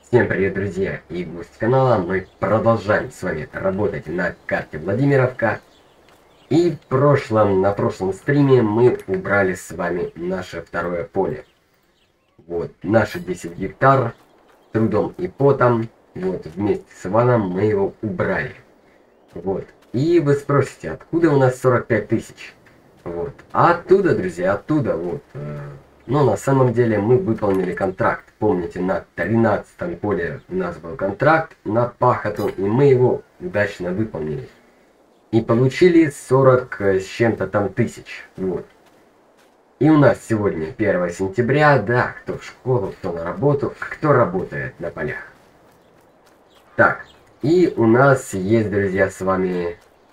Всем привет, друзья и гости канала. Мы продолжаем с вами работать на карте Владимировка. И на прошлом стриме мы убрали с вами наше второе поле. Вот, наши 10 гектар, трудом и потом, вот, вместе с Иваном мы его убрали. Вот, и вы спросите, откуда у нас 45 тысяч? Вот, а оттуда, друзья, оттуда, вот. Но на самом деле мы выполнили контракт. Помните, на 13-м поле у нас был контракт на пахоту, и мы его удачно выполнили. И получили 40 с чем-то там тысяч. Вот. И у нас сегодня 1 сентября, да, кто в школу, кто на работу, кто работает на полях. Так, и у нас есть, друзья, с вами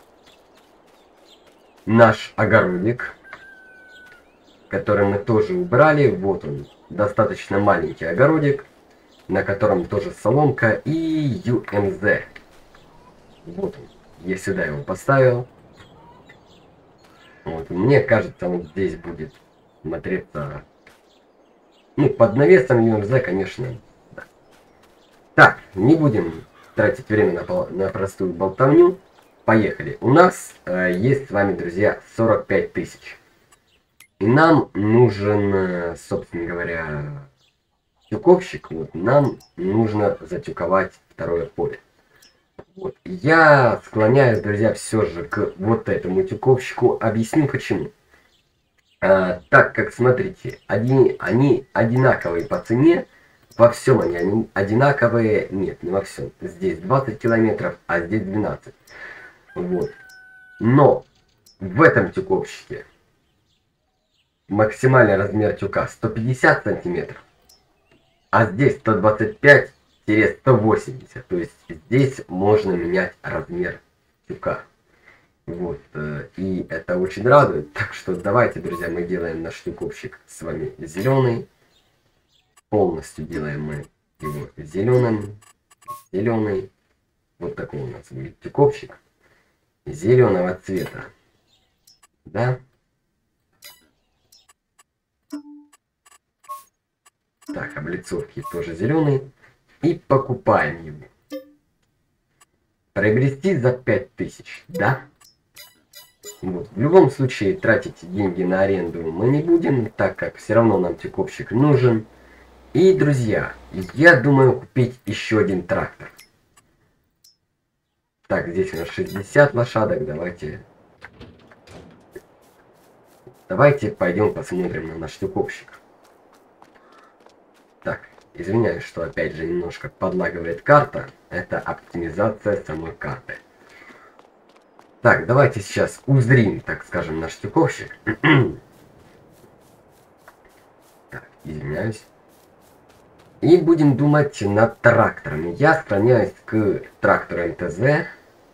наш огородик, который мы тоже убрали. Вот он, достаточно маленький огородик, на котором тоже соломка и UMZ. Вот он, я сюда его поставил. Вот, мне кажется, он здесь будет смотреться, ну, под навесом UMZ, конечно, да. Так, не будем тратить время на простую болтовню. Поехали. У нас есть с вами, друзья, 45 тысяч. И нам нужен, собственно говоря, тюковщик. Вот, нам нужно затюковать второе поле. Вот. Я склоняюсь, друзья, все же к вот этому тюковщику. Объясню почему. Так как, смотрите, они одинаковые по цене. Во всем они одинаковые. Нет, не во всем. Здесь 20 километров, а здесь 12. Вот. Но в этом тюковщике максимальный размер тюка 150 сантиметров, а здесь 125-180, то есть здесь можно менять размер тюка. Вот, и это очень радует. Так что давайте, друзья, мы делаем наш тюковщик с вами зеленый. Полностью делаем мы его зеленым. Зеленый. Вот такой у нас будет тюковщик. Зеленого цвета. Да? Так, облицовки тоже зеленый. И покупаем его. Приобрести за 5000, да? Вот. В любом случае тратить деньги на аренду мы не будем, так как все равно нам тюковщик нужен. И, друзья, я думаю купить еще один трактор. Так, здесь у нас 60 лошадок. Давайте пойдем посмотрим на наш тюковщик. Так, извиняюсь, что опять же немножко подлагивает карта. Это оптимизация самой карты. Так, давайте сейчас узрим, так скажем, наш тюковщик. Так, извиняюсь. И будем думать над тракторами. Я склоняюсь к трактору МТЗ.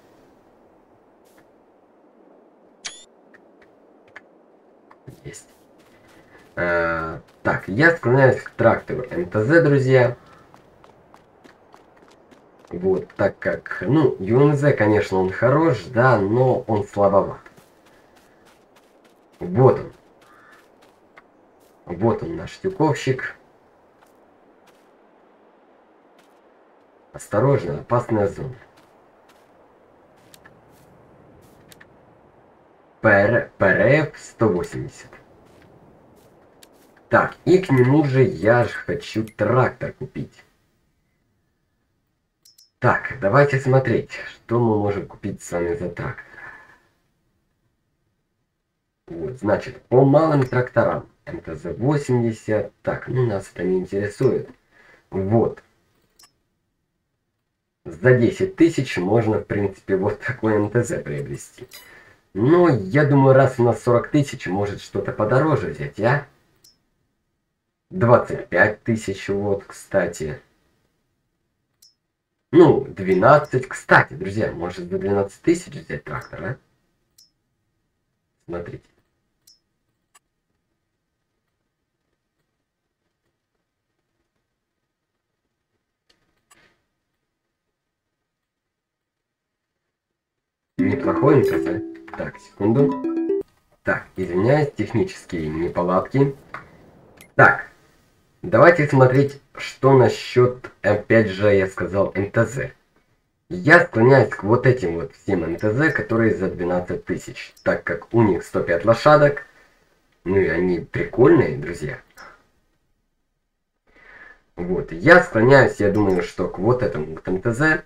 Есть. Так, я склоняюсь к трактору МТЗ, друзья. Вот, так как, ну, UMZ, конечно, он хорош, да, но он слабоват. Вот он. Вот он, наш тюковщик. Осторожно, опасная зона. ПРФ 180. Так, и к нему же я же хочу трактор купить. Так, давайте смотреть, что мы можем купить с вами за трактор. Вот, значит, по малым тракторам. МТЗ-80. Так, ну нас это не интересует. Вот. За 10 тысяч можно, в принципе, вот такой МТЗ приобрести. Но я думаю, раз у нас 40 тысяч, может что-то подороже взять, а? 25 тысяч, вот, кстати. Ну, 12, кстати, друзья, может за 12 тысяч взять трактор, а? Смотрите. Неплохой МТЗ. Так, секунду. Так, извиняюсь, технические неполадки. Так, Давайте смотреть, что насчет, опять же, я сказал, МТЗ. Я склоняюсь к вот этим вот всем МТЗ, которые за 12 тысяч, так как у них 105 лошадок, ну и они прикольные, друзья. Вот, я склоняюсь, я думаю, что к вот этому вот МТЗ.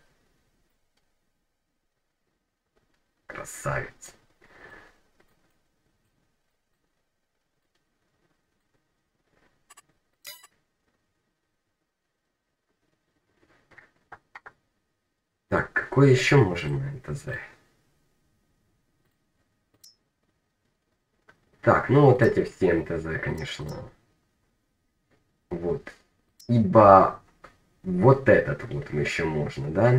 Красавец. Так, какой еще можем на МТЗ? Так, ну вот эти все МТЗ, конечно. Вот. Ибо вот этот вот еще можно, да?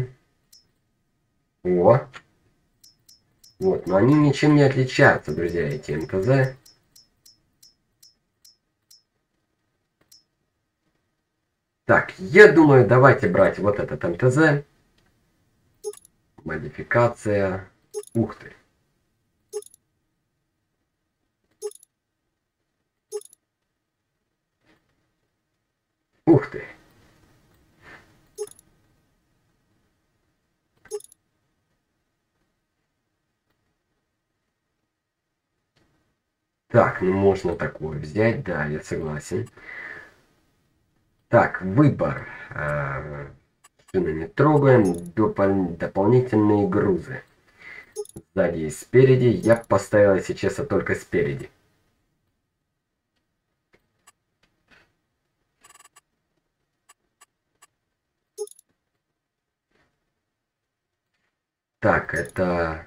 О! Вот, но они ничем не отличаются, друзья, эти МТЗ. Так, я думаю, давайте брать вот этот МТЗ. Модификация. Ух ты. Ух ты. Так, ну можно такое взять, да, я согласен. Так, выбор. Шины не трогаем. Дополнительные грузы. Сзади и спереди. Я поставил, если честно, только спереди. Так, это...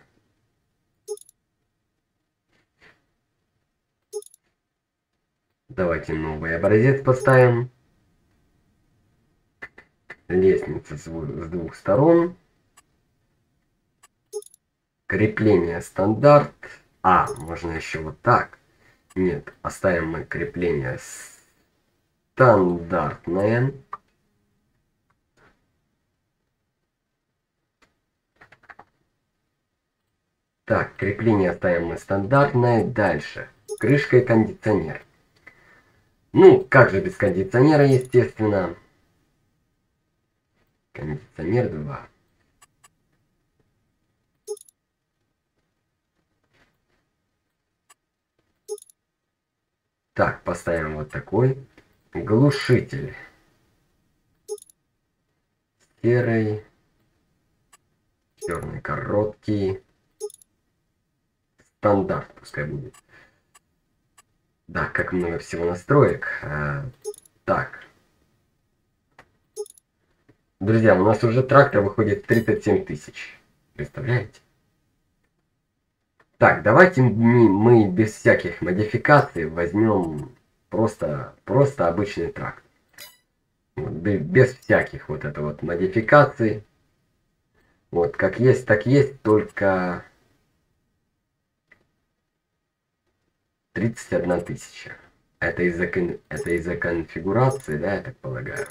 Давайте новый образец поставим. Лестница с двух сторон. Крепление стандарт. А, можно еще вот так. Нет, оставим мы крепление стандартное. Так, крепление оставим мы стандартное. Дальше. Крышка и кондиционер. Ну, как же без кондиционера, естественно. Кондиционер 2. Так, поставим вот такой. Глушитель. Серый. Черный короткий. Стандарт пускай будет. Да, как много всего настроек. Так. Друзья, у нас уже трактор выходит 37 тысяч. Представляете? Так, давайте мы без всяких модификаций возьмем просто обычный трактор. Вот, без всяких вот это вот модификаций. Вот, как есть, так есть, только 31 тысяча. Это из-за конфигурации, да, я так полагаю.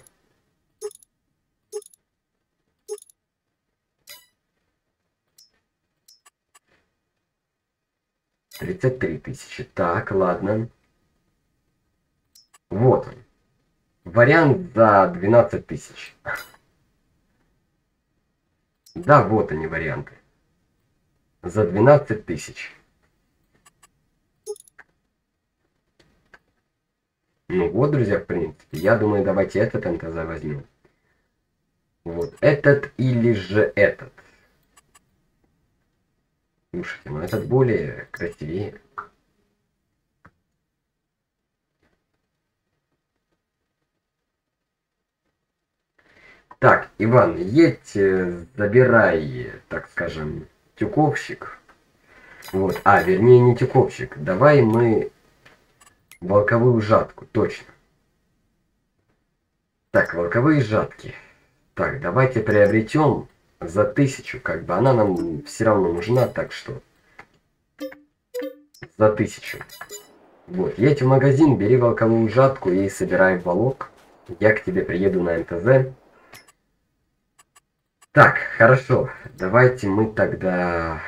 $33 000. Так, ладно. Вот он. Вариант за 12 тысяч. Да, вот они варианты. За 12 тысяч. Ну вот, друзья, в принципе. Я думаю, давайте этот МТЗ возьмем. Вот этот или же этот. Слушайте, ну этот более красивее. Так, Иван, едь, забирай, так скажем, тюковщик. Вот, вернее не тюковщик. Давай мы волковую жатку, точно. Так, волковые жатки. Так, давайте приобретем за 1000, как бы она нам все равно нужна, так что за 1000. Вот, едь в магазин, бери волковую жатку и собирай волок. Я к тебе приеду на МТЗ. Так, хорошо. Давайте мы тогда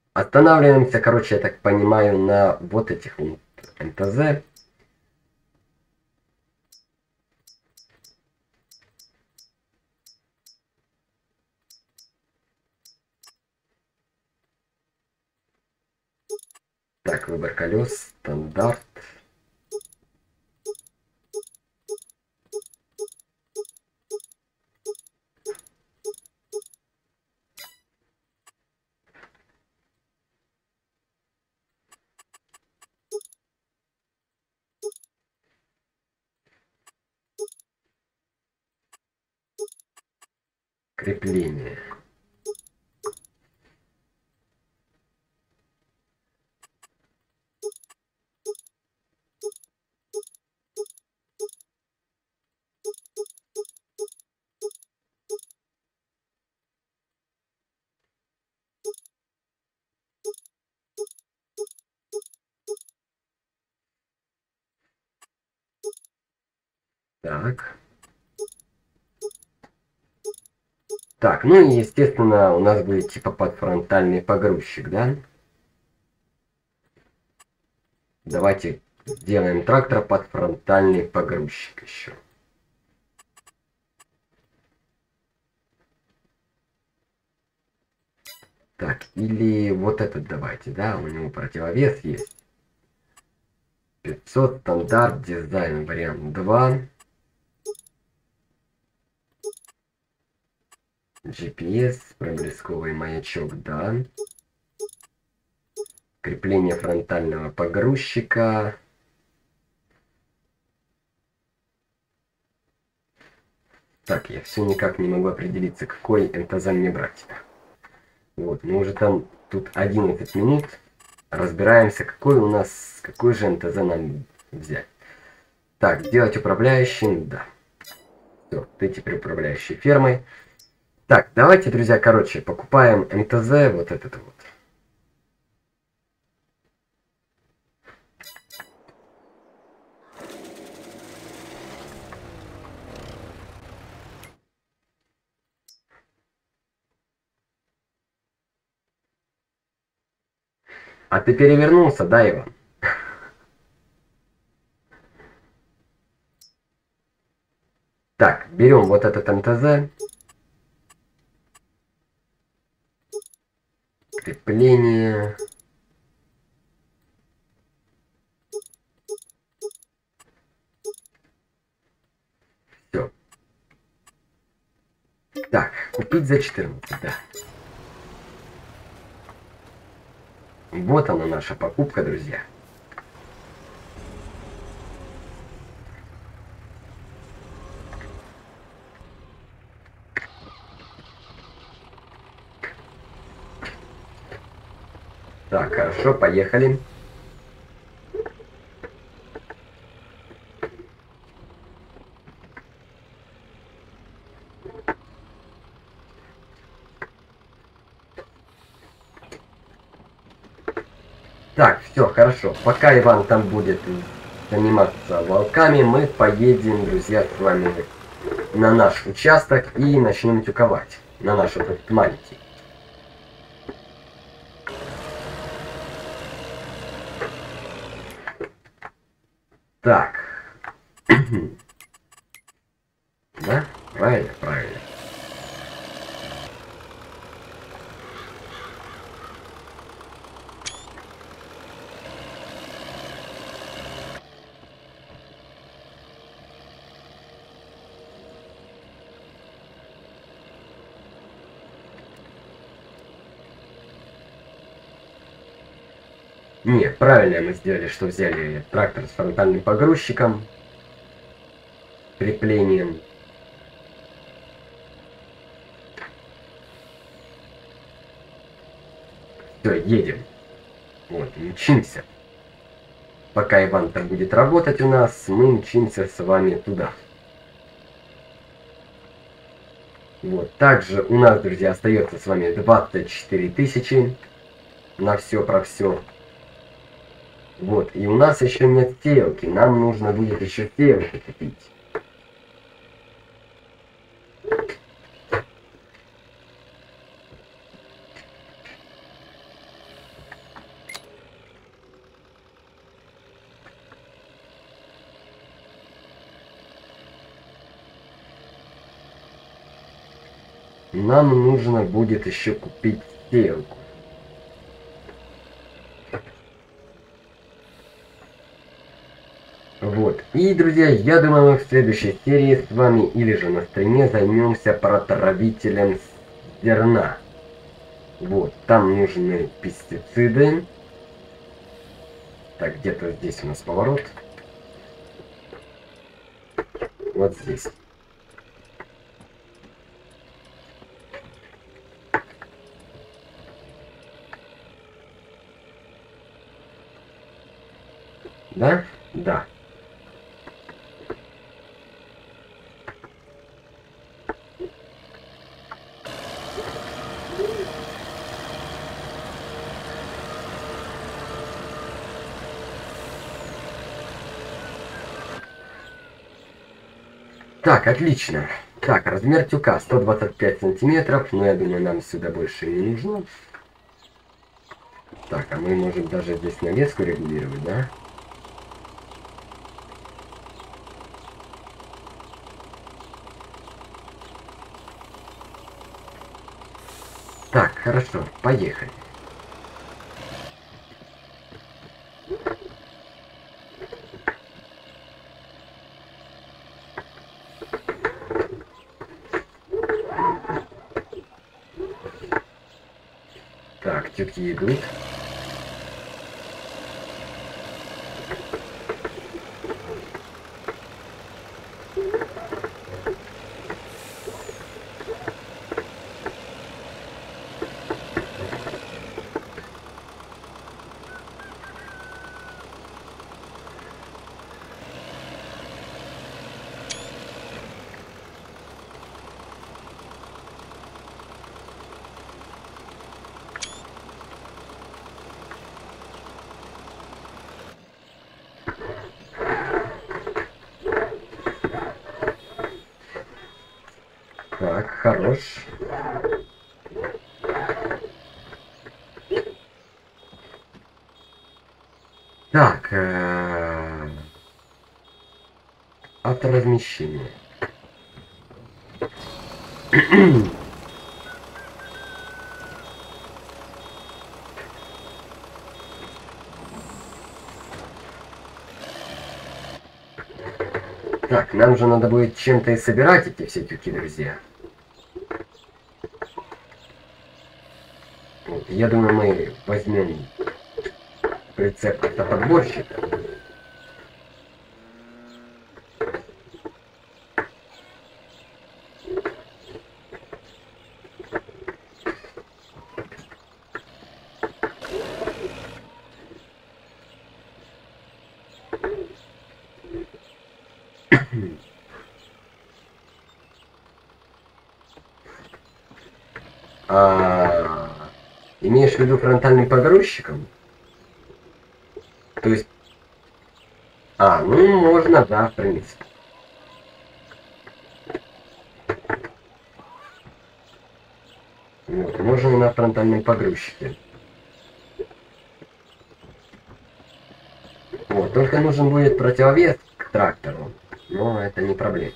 останавливаемся, короче, я так понимаю, на вот этих вот МТЗ. Так, выбор колес, стандарт. Крепление. Так. Так, ну и естественно у нас будет типа подфронтальный погрузчик, да? Давайте сделаем трактор под фронтальный погрузчик еще. Так, или вот этот давайте, да, у него противовес есть. 500, стандарт, дизайн, вариант 2. GPS, проблесковый маячок, да. Крепление фронтального погрузчика. Так, я все никак не могу определиться, какой НТЗ мне брать. Вот, мы уже там тут 11 минут разбираемся, какой же НТЗ нам взять. Так, сделать управляющим, да. Все, ты теперь управляющий фермой. Так, давайте, друзья, короче, покупаем НТЗ, вот этот вот. А ты перевернулся, да, Иван? Так, берем вот этот МТЗ. Крепление. Все. Так, купить за 14, да. Вот она наша покупка, друзья. Так, хорошо, поехали. Так, все, хорошо. Пока Иван там будет заниматься волками, мы поедем, друзья, с вами на наш участок и начнем тюковать. На наш этот маленький. Так. Да? Правильно, правильно. Не, правильно мы сделали, что взяли трактор с фронтальным погрузчиком, креплением. Все, едем. Вот, мчимся. Пока Иван там будет работать у нас, мы мчимся с вами туда. Вот, также у нас, друзья, остается с вами 24 тысячи на все про все. Вот, и у нас еще нет сеялки, нам нужно будет еще сеялку купить. Нам нужно будет еще купить сеялку. И, друзья, я думаю, мы в следующей серии с вами или же на стриме займемся протравителем зерна. Вот, там нужны пестициды. Так, где-то здесь у нас поворот. Вот здесь. Да? Да. Так, отлично. Так, размер тюка 125 сантиметров, но я думаю, нам сюда больше не нужно. Так, а мы можем даже здесь навеску регулировать, да? Так, хорошо, поехали. Так, тюки идут. Так, хорош. Так, авторазмещение. Так, нам же надо будет чем-то и собирать эти все тюки, друзья. Вот, я думаю, мы возьмем прицеп автоподборщика. Имеешь в виду фронтальным погрузчиком? То есть... ну можно, да, в принципе. Вот, можно на фронтальном погрузчике. Вот, только нужен будет противовес к трактору. Но это не проблема.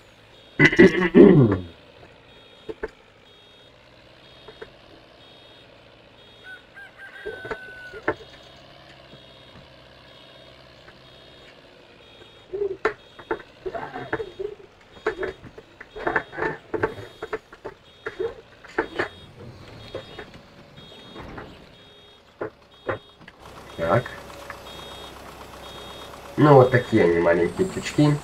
Так. Ну, вот такие они маленькие тючки.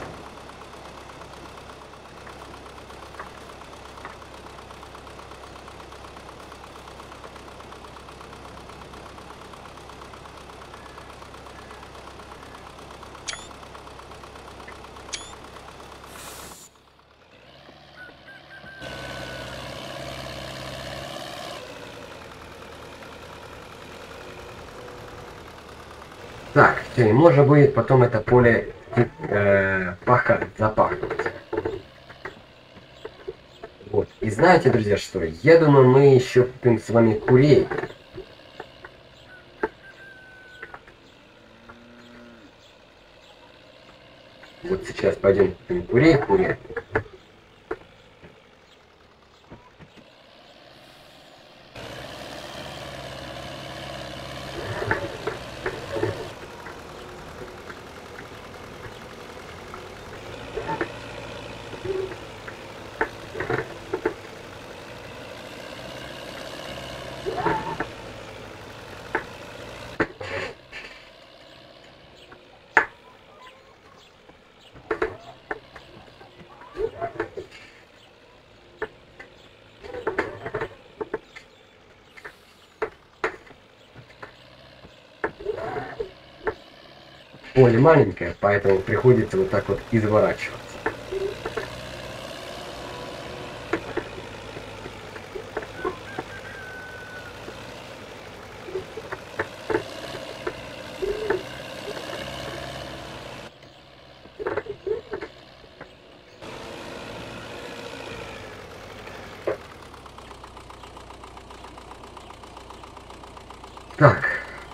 Так, все, и можно будет потом это поле пахать, запахнуть. Вот. И знаете, друзья, что? Я думаю, мы еще купим с вами курей. Вот сейчас пойдем купим курей. поле маленькое, поэтому приходится вот так вот изворачиваться. Так.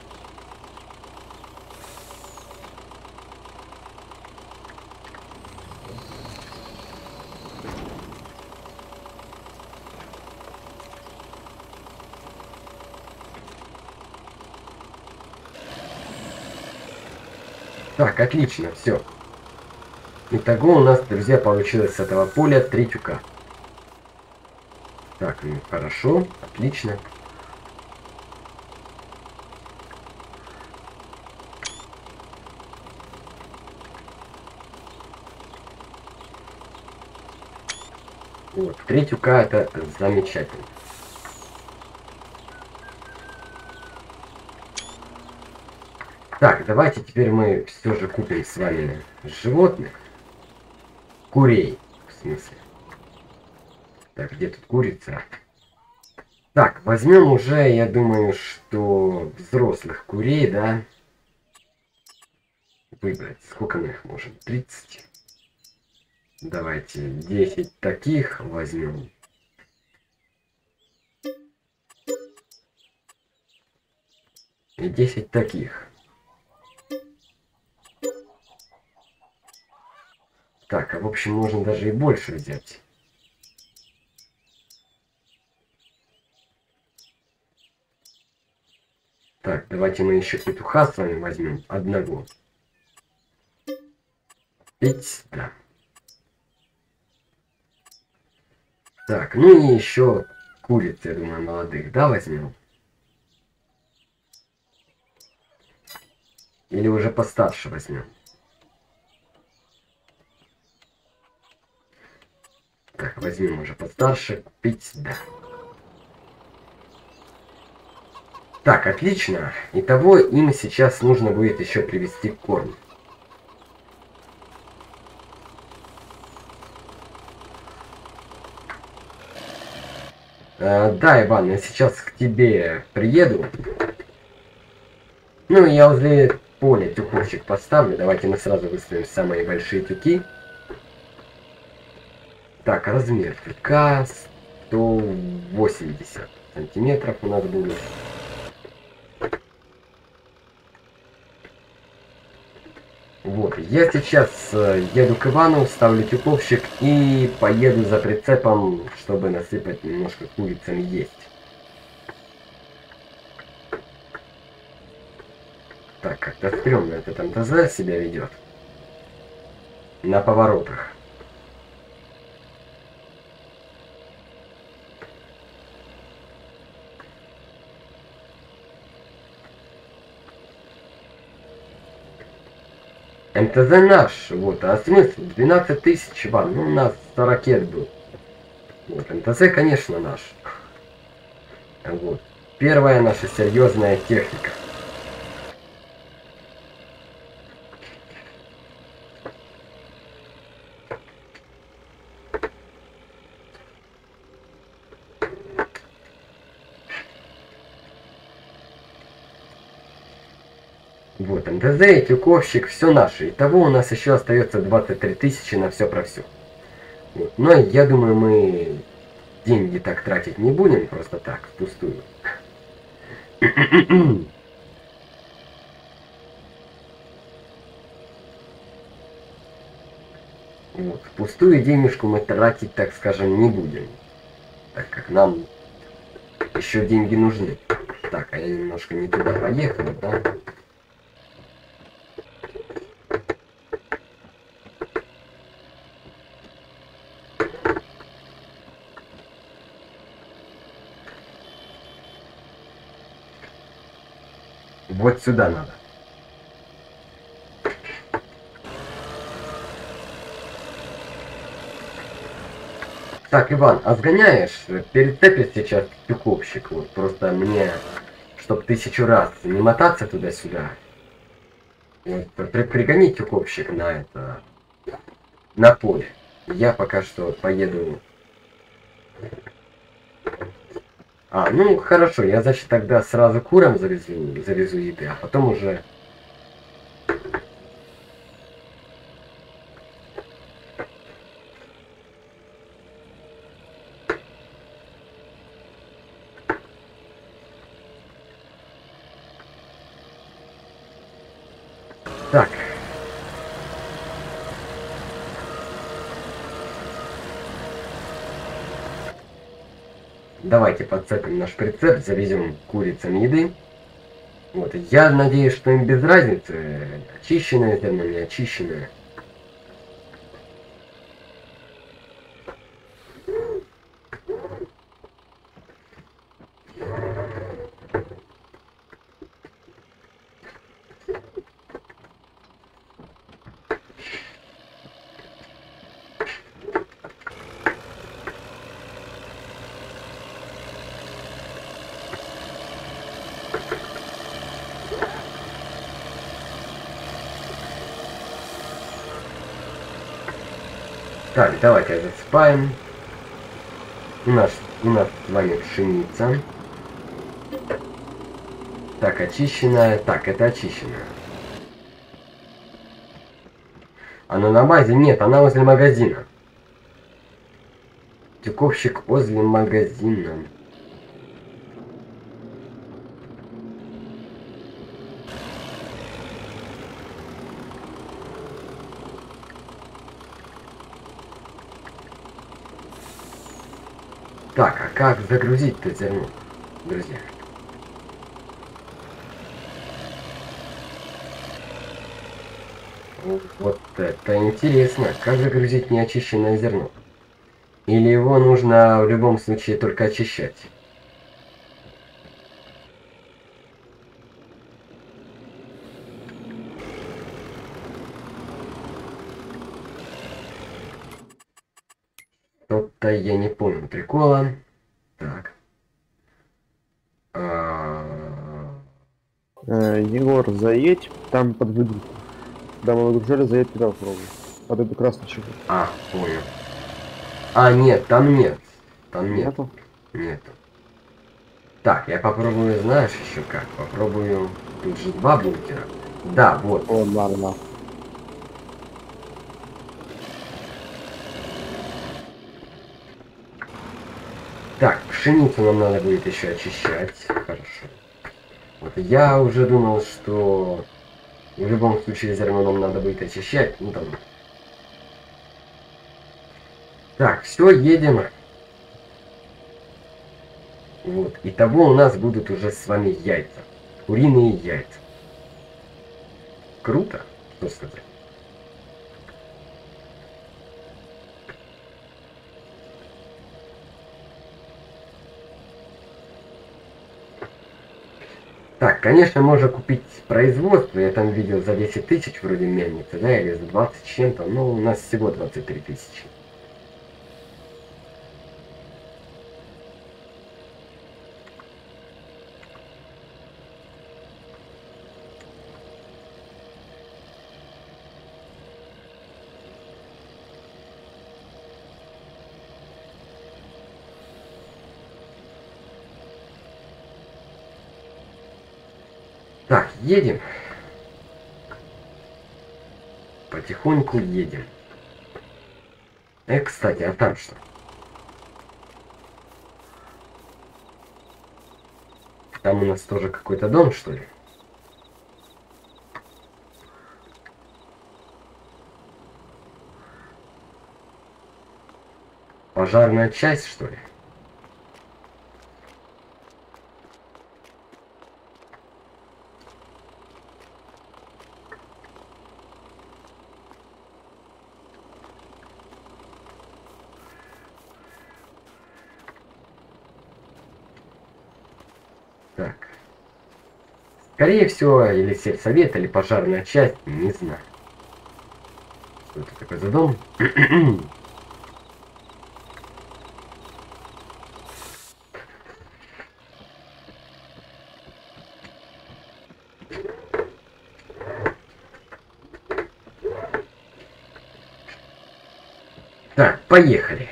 Так, отлично, все. Итого у нас, друзья, получилось с этого поля 3 тюка. Так, ну хорошо, отлично. Вот, 3 тюка это замечательно. Так, давайте теперь мы все же купим с вами животных. Курей, в смысле. Так, где тут курица? Так, возьмем уже, я думаю, что взрослых курей, да? Выбрать. Сколько мы их можем? 30. Давайте 10 таких возьмем. И 10 таких. Так, а в общем можно даже и больше взять. Так, давайте мы еще петуха с вами возьмем. Одного. 5, да. Так, ну и еще куриц, я думаю, молодых, да, возьмем? Или уже постарше возьмем? Так, возьмем уже постарше. 5, да. Так, отлично. Итого им сейчас нужно будет еще привезти корм. Да, Иван, я сейчас к тебе приеду. Ну, я возле поля тюковщик поставлю. Давайте мы сразу выставим самые большие тюки. Так, размер тюка 180 сантиметров у нас будет. Вот, я сейчас еду к Ивану, ставлю тюковщик и поеду за прицепом, чтобы насыпать немножко курицам есть. Так, как-то стрёмно этот МТЗ себя ведет. На поворотах. МТЗ наш, вот, а смысл? 12 тысяч, Иван, ну у нас 100 ракет был. Вот, МТЗ, конечно, наш. Вот, первая наша серьезная техника. Вот, МТЗ и тюковщик, все наше. Итого у нас еще остается 23 тысячи на все про все. Вот. Но я думаю, мы деньги так тратить не будем, просто так, впустую. Вот, впустую денежку мы тратить, так скажем, не будем. Так как нам еще деньги нужны. Так, а я немножко не туда поехал, да? Вот сюда надо. Так, Иван, а сгоняешь? Перецепишь сейчас тюковщик. Вот, просто мне, чтоб 1000 раз не мотаться туда-сюда. Вот, пригони тюковщик на это, на поле. Я пока что поеду. Ну хорошо, я значит тогда сразу курам завезу еды, а потом уже. Так. Давайте подцепим наш прицеп, завезем курицам еды. Вот, я надеюсь, что им без разницы, очищенное зерно, не очищенное. Так, давайте засыпаем. У нас с вами пшеница. Так, очищенная. Так, это очищенная. Она на базе? Нет, она возле магазина. Тюковщик возле магазина. Так, а как загрузить-то зерно, друзья? Вот это интересно. Как загрузить неочищенное зерно? Или его нужно в любом случае только очищать? Что-то я не понял прикола. Так. Егор, заедь там под выгрузку. Да, мы выгружали, заедь туда попробуй. Под эту красную чеху. Понял. Нет, там нет. Там нет. Нету? Нету. Так, я попробую, знаешь, еще как? Попробую. Тут же 2 бункера. Да, вот. О, ладно. Так, пшеницу нам надо будет еще очищать. Хорошо. Вот я уже думал, что в любом случае зерно нам надо будет очищать. Ну там. Так, все, едем. Вот. Итого у нас будут уже с вами яйца. Куриные яйца. Круто, что сказать. Так, конечно, можно купить производство. Я там видел за 10 тысяч вроде мельницы, да, или за 20 с чем-то. Но у нас всего 23 тысячи. Так, едем. Потихоньку едем. Кстати, а там что? Там у нас тоже какой-то дом, что ли? Пожарная часть, что ли? Так. Скорее всего, или сельсовет, или пожарная часть, не знаю. Что это такое за дом? Так, поехали.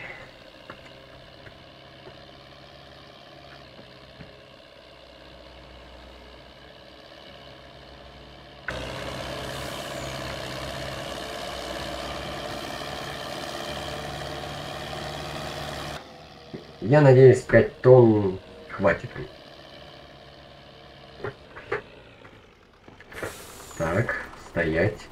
Я надеюсь, 5 тонн хватит. Так, стоять.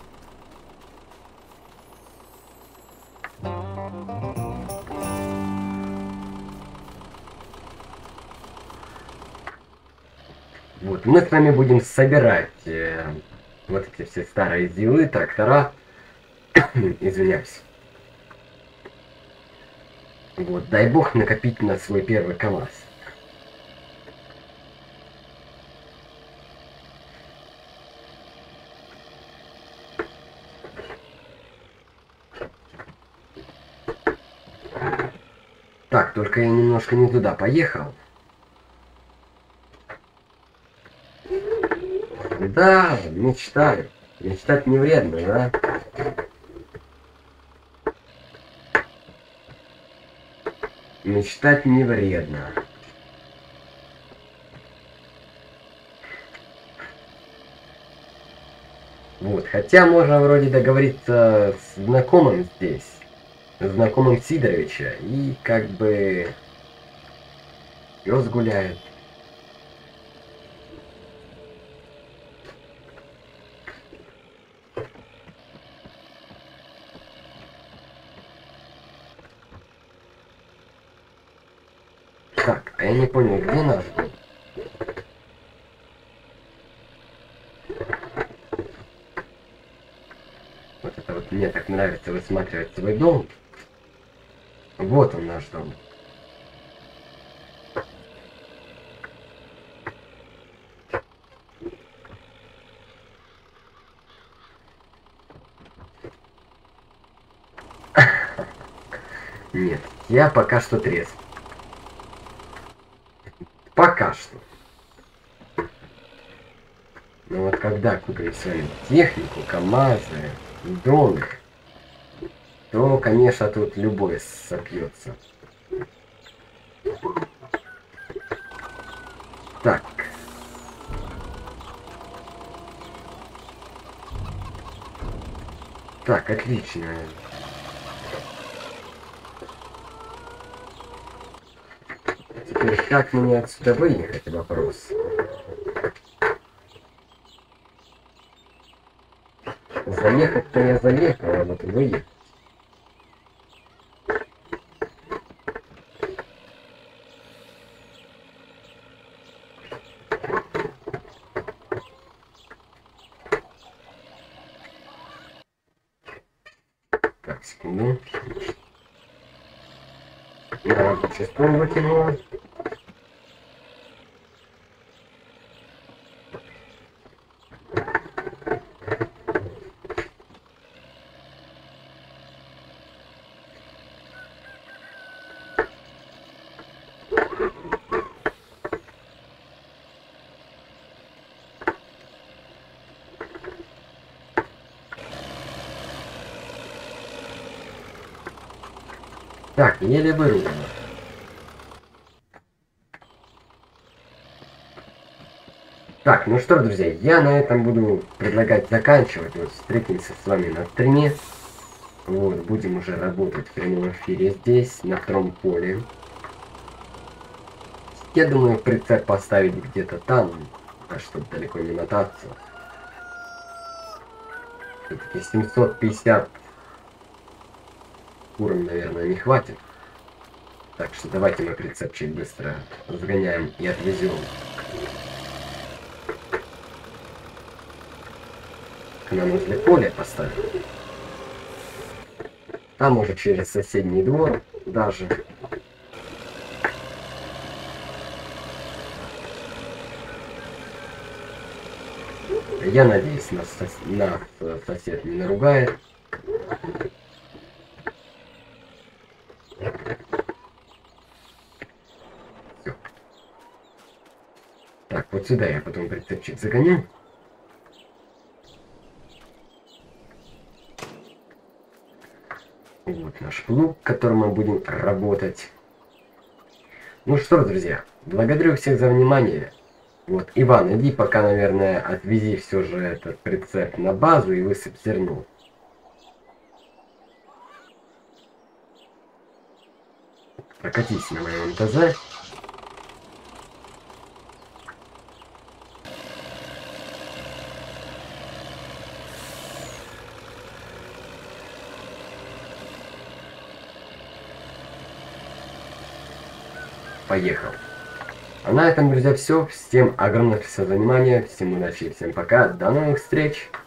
Вот, мы с вами будем собирать вот эти все старые зилы, трактора. Извиняюсь. Вот, дай бог накопить на свой первый КамАЗ. Так, только я немножко не туда поехал. Да, мечтаю. Мечтать не вредно, да? Мечтать не вредно. Вот, хотя можно вроде договориться с знакомым здесь. Знакомым Сидоровича. И как бы... пёс гуляет. Так, а я не понял, где наш дом? Вот это вот мне так нравится высматривать свой дом. Вот он наш дом. Нет, я пока что трезв. Пока что. Но вот когда купим с вами технику, КамАЗы, дроны, то, конечно, тут любой сопьется. Так. Так, отлично. Теперь как мне отсюда выехать, вопрос? Заехать-то я заехал, а вот выехать. Так, секунду. Я чистом выкинула. Так, еле вырубила. Так, ну что, друзья, я на этом буду предлагать заканчивать. Вот встретимся с вами на стриме. Вот, будем уже работать в прямом эфире здесь, на втором поле. Я думаю, прицеп поставить где-то там, чтобы далеко не мотаться. Все-таки 750 курам, наверное, не хватит. Так что давайте мы прицепчик быстро разгоняем и отвезем к нам возле поля поставим. Там уже через соседний двор даже. Я надеюсь, нас сосед не наругает. Всё. Так, вот сюда я потом прицепчик загоню. Вот наш наш плуг, которым мы будем работать. Ну что ж, друзья, благодарю всех за внимание. Вот, Иван, иди пока, наверное, отвези все же этот прицеп на базу и высыпь зерно. Прокатись на моем МТЗ. Поехал. А на этом, друзья, все. Всем огромное спасибо за внимание. Всем удачи и всем пока. До новых встреч.